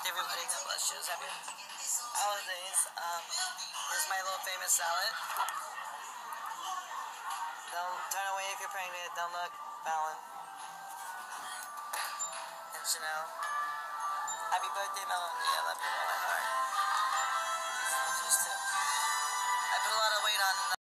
everybody. God bless you. Happy holidays. Here's my little famous salad. Don't turn away if you're pregnant. Don't look. Fallon. And Chanel. Happy birthday, Melanie. I love you all my heart. I put a lot of weight on.